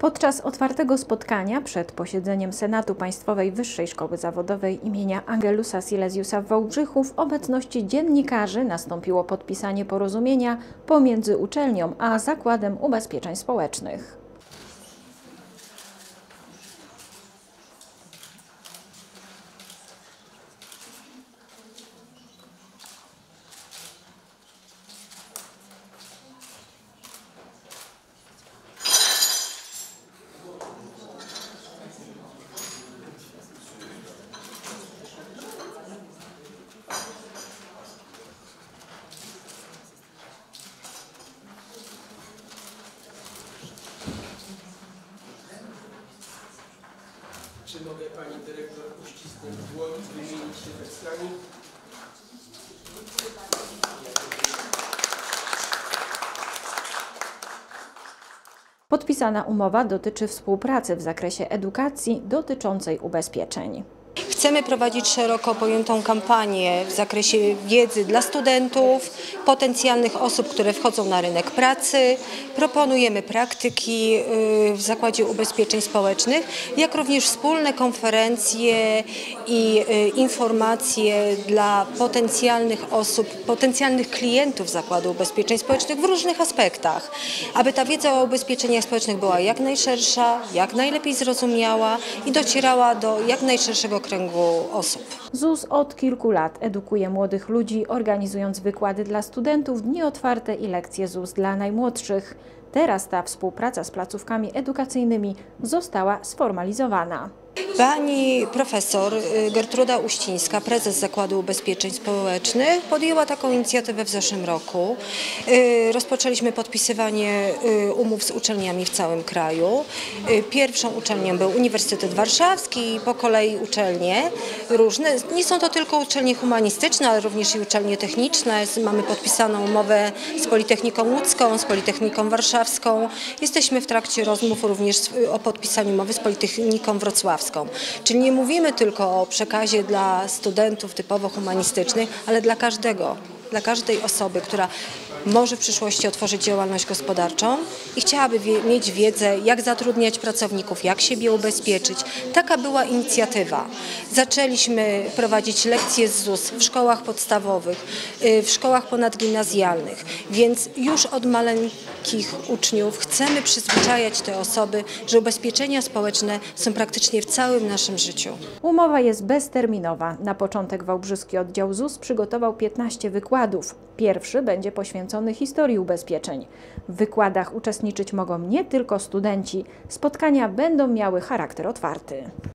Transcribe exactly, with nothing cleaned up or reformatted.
Podczas otwartego spotkania przed posiedzeniem Senatu Państwowej Wyższej Szkoły Zawodowej imienia Angelusa Silesiusa w Wałbrzychu w obecności dziennikarzy nastąpiło podpisanie porozumienia pomiędzy uczelnią a Zakładem Ubezpieczeń Społecznych. Czy mogę Pani Dyrektor uścisnąć dłoń, wymienić się tekstami? Podpisana umowa dotyczy współpracy w zakresie edukacji dotyczącej ubezpieczeń. Chcemy prowadzić szeroko pojętą kampanię w zakresie wiedzy dla studentów, potencjalnych osób, które wchodzą na rynek pracy. Proponujemy praktyki w Zakładzie Ubezpieczeń Społecznych, jak również wspólne konferencje i informacje dla potencjalnych osób, potencjalnych klientów Zakładu Ubezpieczeń Społecznych w różnych aspektach, aby ta wiedza o ubezpieczeniach społecznych była jak najszersza, jak najlepiej zrozumiała i docierała do jak najszerszego kręgu osób. ZUS od kilku lat edukuje młodych ludzi, organizując wykłady dla studentów, dni otwarte i lekcje ZUS dla najmłodszych. Teraz ta współpraca z placówkami edukacyjnymi została sformalizowana. Pani profesor Gertruda Uścińska, prezes Zakładu Ubezpieczeń Społecznych, podjęła taką inicjatywę w zeszłym roku. Rozpoczęliśmy podpisywanie umów z uczelniami w całym kraju. Pierwszą uczelnią był Uniwersytet Warszawski i po kolei uczelnie różne. Nie są to tylko uczelnie humanistyczne, ale również i uczelnie techniczne. Mamy podpisaną umowę z Politechniką Łódzką, z Politechniką Warszawską. Jesteśmy w trakcie rozmów również o podpisaniu umowy z Politechniką Wrocławską. Czyli nie mówimy tylko o przekazie dla studentów typowo humanistycznych, ale dla każdego, dla każdej osoby, która może w przyszłości otworzyć działalność gospodarczą i chciałaby wie, mieć wiedzę, jak zatrudniać pracowników, jak siebie ubezpieczyć. Taka była inicjatywa. Zaczęliśmy prowadzić lekcje z ZUS w szkołach podstawowych, w szkołach ponadgimnazjalnych, więc już od maleńkich uczniów chcemy przyzwyczajać te osoby, że ubezpieczenia społeczne są praktycznie w całym naszym życiu. Umowa jest bezterminowa. Na początek Wałbrzyski Oddział ZUS przygotował piętnaście wykładów. Pierwszy będzie poświęcony historii ubezpieczeń. W wykładach uczestniczyć mogą nie tylko studenci. Spotkania będą miały charakter otwarty.